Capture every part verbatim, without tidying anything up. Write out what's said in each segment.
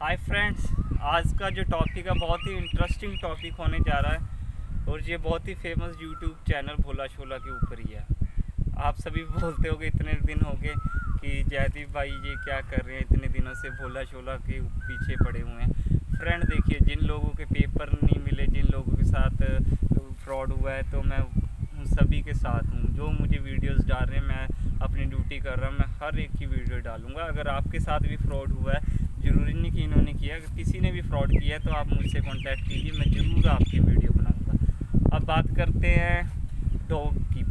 Hi friends, आज का जो टॉपिक है बहुत ही इंटरेस्टिंग टॉपिक होने जा रहा है और ये बहुत ही famous YouTube channel Bhola Shola के ऊपर ही है। आप सभी बोलते होगे इतने दिन हो गए कि जयदीप भाई ये क्या कर रहे हैं, इतने दिनों से भोला शोला के पीछे पड़े हुए हैं। फ्रेंड देखिए, जिन लोगों के पेपर नहीं मिले, जिन लोगों के साथ फ्रॉड हुआ है, तो मैं उन सभी के साथ हूँ। जो मुझे वीडियोस डाल रहे हैं, मैं अपनी ड्यूटी कर रहा हूँ, मैं हर एक की वीडियो डालूंगा। अगर आपके साथ भी फ्रॉड हुआ है, ज़रूरी नहीं कि इन्होंने किया, अगर किसी ने भी फ्रॉड किया है तो आप मुझसे कांटेक्ट कीजिए, मैं ज़रूर आपकी वीडियो बनाऊंगा। अब बात करते हैं डॉग की।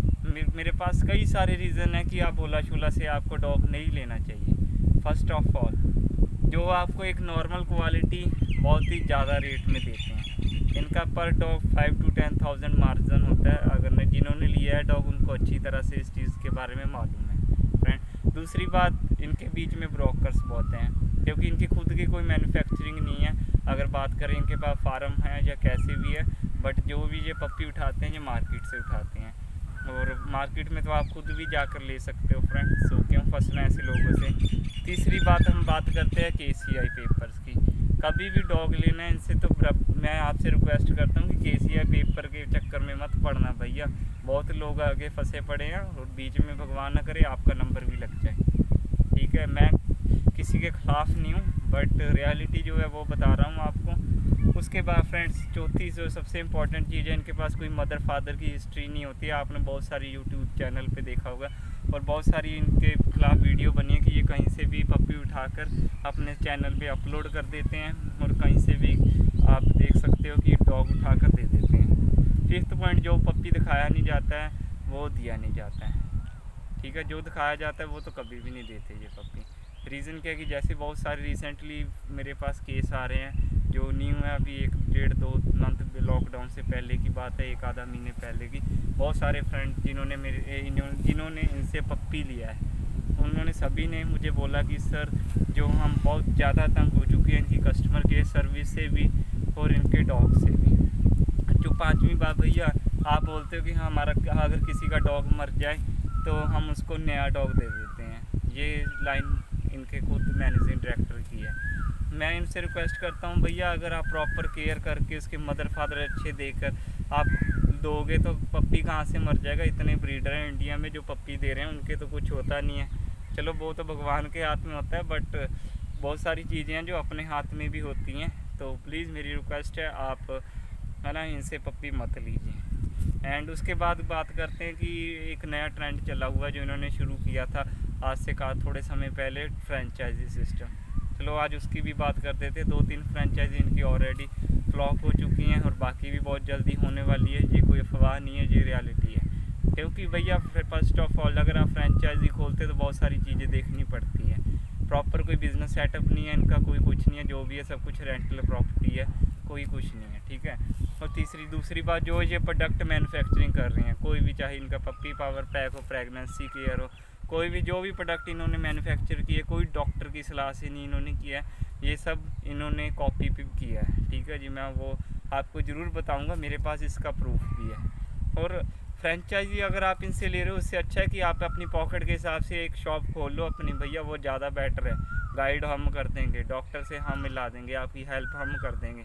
मेरे पास कई सारे रीज़न है कि आप भोला शोला से आपको डॉग नहीं लेना चाहिए। फर्स्ट ऑफ ऑल, जो आपको एक नॉर्मल क्वालिटी बहुत ही ज़्यादा रेट में देते हैं। इनका per dog five to ten thousand margin होता है। अगर ने जिन्होंने लिया है डॉग, उनको अच्छी तरह से इस चीज़ के बारे में मालूम है फ्रेंड। दूसरी बात, इनके बीच में ब्रोकर्स बहुत हैं, क्योंकि इनकी खुद की कोई मैन्युफैक्चरिंग नहीं है। अगर बात करें इनके पास फार्म है या कैसे भी है, बट जो भी ये पप्पी उठाते हैं ये मार्केट से उठाते हैं, और मार्केट में तो आप खुद भी जाकर ले सकते हो फ्रेंड। सो क्यों फंसना ऐसे लोगों से। तीसरी बात, हम बात करते हैं के सी आई पेपर्स की। कभी भी डॉग लेना है इनसे तो मैं आपसे रिक्वेस्ट करता हूँ कि के सी आई पेपर के चक्कर में मत पड़ना भैया। बहुत लोग आगे फंसे पड़े हैं और बीच में भगवान ना करे आपका नंबर भी लग जाए। ठीक है, मैं किसी के ख़िलाफ़ नहीं हूँ, बट रियलिटी जो है वो बता रहा हूँ आपको। उसके बाद फ्रेंड्स, चौथी जो सबसे इम्पॉर्टेंट चीज़ है, इनके पास कोई मदर फादर की हिस्ट्री नहीं होती है। आपने बहुत सारी यूट्यूब चैनल पे देखा होगा और बहुत सारी इनके खिलाफ वीडियो बनी है कि ये कहीं से भी पप्पी उठाकर अपने चैनल पे अपलोड कर देते हैं, और कहीं से भी आप देख सकते हो कि डॉग उठाकर दे देते हैं। फिफ्थ पॉइंट, जो पप्पी दिखाया नहीं जाता है वो दिया नहीं जाता है। ठीक है, जो दिखाया जाता है वो तो कभी भी नहीं देते ये पप्पी। रीज़न क्या है कि जैसे बहुत सारे रिसेंटली मेरे पास केस आ रहे हैं जो न्यू है, अभी एक डेढ़ दो मंथ लॉकडाउन से पहले की बात है, एक आधा महीने पहले की। बहुत सारे फ्रेंड जिन्होंने मेरे जिन्होंने इनसे पप्पी लिया है, उन्होंने सभी ने मुझे बोला कि सर, जो हम बहुत ज़्यादा तंग हो चुके हैं इनकी कस्टमर केयर सर्विस से भी और इनके डॉग से भी। जो पाँचवीं बात भैया, आप बोलते हो कि हमारा अगर किसी का डॉग मर जाए तो हम उसको नया डॉग दे देते हैं। ये लाइन इनके खुद मैनेजिंग डायरेक्टर की है। मैं इनसे रिक्वेस्ट करता हूँ भैया, अगर आप प्रॉपर केयर करके उसके मदर फादर अच्छे देकर आप दोगे तो पप्पी कहाँ से मर जाएगा। इतने ब्रीडर हैं इंडिया में जो पप्पी दे रहे हैं, उनके तो कुछ होता नहीं है। चलो वो तो भगवान के हाथ में होता है, बट बहुत सारी चीज़ें हैं जो अपने हाथ में भी होती हैं। तो प्लीज़ मेरी रिक्वेस्ट है, आप है ना, इनसे पप्पी मत लीजिए। एंड उसके बाद बात करते हैं कि एक नया ट्रेंड चला हुआ जो इन्होंने शुरू किया था आज से कहा थोड़े समय पहले, फ्रेंचाइजी सिस्टम। चलो आज उसकी भी बात कर देते। दो तीन फ्रेंचाइजी इनकी ऑलरेडी फ्लॉप हो चुकी हैं और बाकी भी बहुत जल्दी होने वाली है। ये कोई अफवाह नहीं है, ये रियलिटी है। क्योंकि भैया फर्स्ट ऑफ ऑल, अगर आप फ्रेंचाइजी खोलते तो बहुत सारी चीज़ें देखनी पड़ती हैं। प्रॉपर कोई बिज़नेस सेटअप नहीं है इनका, कोई कुछ नहीं है। जो भी है सब कुछ रेंटल प्रॉपर्टी है, कोई कुछ नहीं है। ठीक है, और तीसरी दूसरी बात, जो ये प्रोडक्ट मैन्युफैक्चरिंग कर रहे हैं, कोई भी, चाहे इनका पप्पी पावर पैक हो, प्रेगनेंसी केयर हो, कोई भी जो भी प्रोडक्ट इन्होंने मैन्युफैक्चर किया, कोई डॉक्टर की सलाह से नहीं इन्होंने किया है। ये सब इन्होंने कॉपी पे किया है। ठीक है जी, मैं वो आपको ज़रूर बताऊंगा, मेरे पास इसका प्रूफ भी है। और फ्रेंचाइजी अगर आप इनसे ले रहे हो, उससे अच्छा है कि आप अपनी पॉकेट के हिसाब से एक शॉप खोल लो अपनी भैया, वो ज़्यादा बेटर है। गाइड हम कर देंगे, डॉक्टर से हम मिला देंगे, आपकी हेल्प हम कर देंगे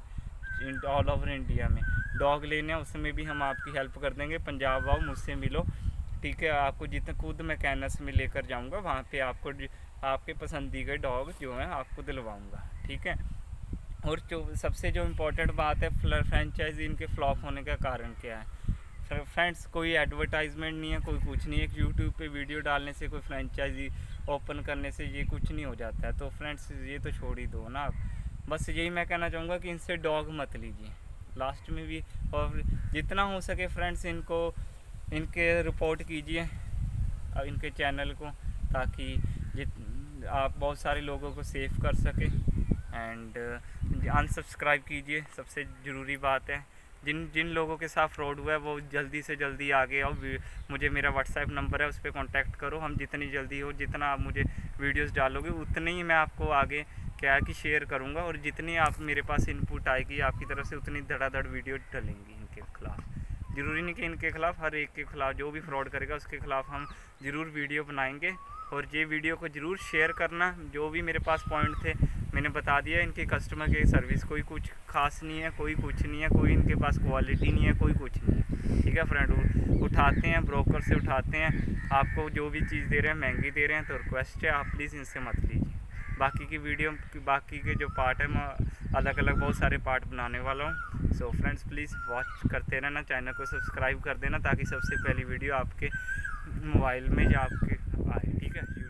ऑल ओवर इंडिया में। डॉग लेने उसमें भी हम आपकी हेल्प कर देंगे। पंजाब आओ, मुझसे मिलो। ठीक है, आपको जितना खुद मैं कैनस में लेकर जाऊंगा, वहाँ पे आपको आपके पसंदीदा डॉग जो है आपको दिलवाऊंगा। ठीक है, और जो सबसे जो इम्पोर्टेंट बात है, फ्रेंचाइजी इनके फ्लॉप होने का कारण क्या है फ्रेंड्स? कोई एडवर्टाइजमेंट नहीं है, कोई कुछ नहीं है। एक यूट्यूब पे वीडियो डालने से, कोई फ्रेंचाइजी ओपन करने से ये कुछ नहीं हो जाता है। तो फ्रेंड्स, ये तो छोड़ ही दो ना आप। बस यही मैं कहना चाहूँगा कि इनसे डॉग मत लीजिए लास्ट में भी। और जितना हो सके फ्रेंड्स, इनको इनके रिपोर्ट कीजिए इनके चैनल को, ताकि जित आप बहुत सारे लोगों को सेव कर सके। एंड अनसब्सक्राइब कीजिए, सबसे ज़रूरी बात है। जिन जिन लोगों के साथ फ्रॉड हुआ है वो जल्दी से जल्दी आगे आओ। मुझे मेरा व्हाट्सएप नंबर है, उस पर कांटेक्ट करो। हम जितनी जल्दी हो, जितना आप मुझे वीडियोस डालोगे, उतने ही मैं आपको आगे क्या है कि शेयर करूँगा। और जितनी आप मेरे पास इनपुट आएगी आपकी तरफ से, उतनी धड़ाधड़ वीडियो डलेंगी इनके खिलाफ़। ज़रूरी नहीं कि इनके खिलाफ़, हर एक के खिलाफ़ जो भी फ्रॉड करेगा उसके खिलाफ़ हम ज़रूर वीडियो बनाएंगे। और ये वीडियो को ज़रूर शेयर करना। जो भी मेरे पास पॉइंट थे मैंने बता दिया इनके कस्टमर के सर्विस कोई कुछ खास नहीं है, कोई कुछ नहीं है, कोई इनके पास क्वालिटी नहीं है, कोई कुछ नहीं है। ठीक है फ्रेंड, उठाते हैं ब्रोकर से उठाते हैं, आपको जो भी चीज़ दे रहे हैं महंगी दे रहे हैं, तो रिक्वेस्ट है आप प्लीज़ इनसे मत लीजिए। बाकी की वीडियो बाकी के जो पार्ट है मैं अलग अलग बहुत सारे पार्ट बनाने वाला हूँ। सो फ्रेंड्स प्लीज़ वॉच करते रहना, चैनल को सब्सक्राइब कर देना ताकि सबसे पहली वीडियो आपके मोबाइल में या आपके आए। ठीक है।